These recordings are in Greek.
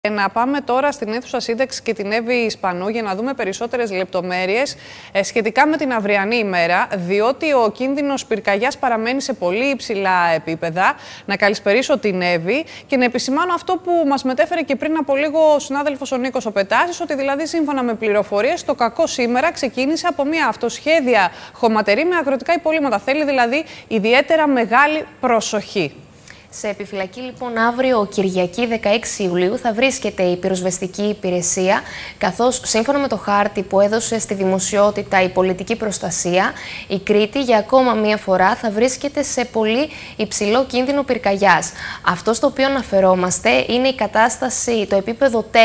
Να πάμε τώρα στην αίθουσα σύνταξης και την Εύη Ισπανού για να δούμε περισσότερες λεπτομέρειες σχετικά με την αυριανή ημέρα, διότι ο κίνδυνος πυρκαγιάς παραμένει σε πολύ υψηλά επίπεδα. Να καλησπερίσω την Εύη και να επισημάνω αυτό που μας μετέφερε και πριν από λίγο ο συνάδελφος ο Νίκος ο Πετάσης, ότι δηλαδή σύμφωνα με πληροφορίες το κακό σήμερα ξεκίνησε από μια αυτοσχέδια χωματερή με αγροτικά υπολείμματα. Θέλει δηλαδή ιδιαίτερα μεγάλη προσοχή. Σε επιφυλακή λοιπόν αύριο Κυριακή 16 Ιουλίου θα βρίσκεται η πυροσβεστική υπηρεσία, καθώς σύμφωνα με το χάρτη που έδωσε στη δημοσιότητα η πολιτική προστασία, η Κρήτη για ακόμα μία φορά θα βρίσκεται σε πολύ υψηλό κίνδυνο πυρκαγιάς. Αυτό στο οποίο αναφερόμαστε είναι η κατάσταση, το επίπεδο 4,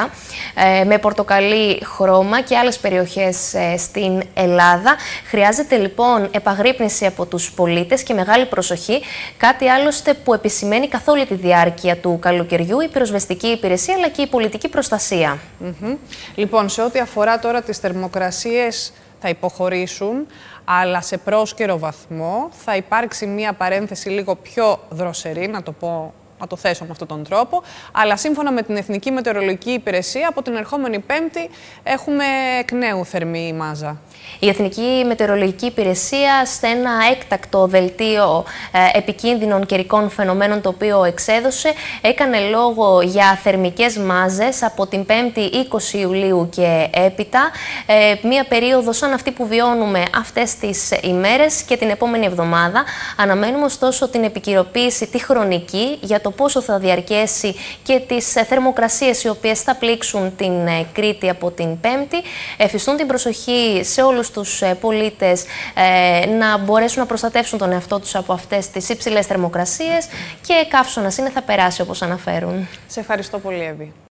με πορτοκαλί χρώμα και άλλες περιοχές στην Ελλάδα. Χρειάζεται λοιπόν επαγρύπνηση από τους πολίτες και μεγάλη προσοχή, κάτι άλλωστε που επισημαίνει καθ' όλη τη διάρκεια του καλοκαιριού η πυροσβεστική υπηρεσία αλλά και η πολιτική προστασία. Λοιπόν, σε ό,τι αφορά τώρα τις θερμοκρασίες θα υποχωρήσουν, αλλά σε πρόσκαιρο βαθμό θα υπάρξει μία παρένθεση λίγο πιο δροσερή, να το θέσω με αυτόν τον τρόπο, αλλά σύμφωνα με την Εθνική Μετεωρολογική Υπηρεσία, από την ερχόμενη Πέμπτη έχουμε εκ νέου θερμή μάζα. Η Εθνική Μετεωρολογική Υπηρεσία σε ένα έκτακτο δελτίο επικίνδυνων καιρικών φαινομένων το οποίο εξέδωσε, έκανε λόγο για θερμικές μάζες από την 5η 20 Ιουλίου και έπειτα, μία περίοδο σαν αυτή που βιώνουμε αυτές τις ημέρες και την επόμενη εβδομάδα. Αναμένουμε ωστόσο την επικαιροποίηση τη χρονική για το πόσο θα διαρκέσει και τις θερμοκρασίες οι οποίες θα πλήξουν την Κρήτη από την Πέμπτη. Εφιστούν την προσοχή σε όλους τους πολίτες να μπορέσουν να προστατεύσουν τον εαυτό τους από αυτές τις υψηλές θερμοκρασίες και καύσωνας είναι, θα περάσει όπως αναφέρουν. Σε ευχαριστώ πολύ, Εύη.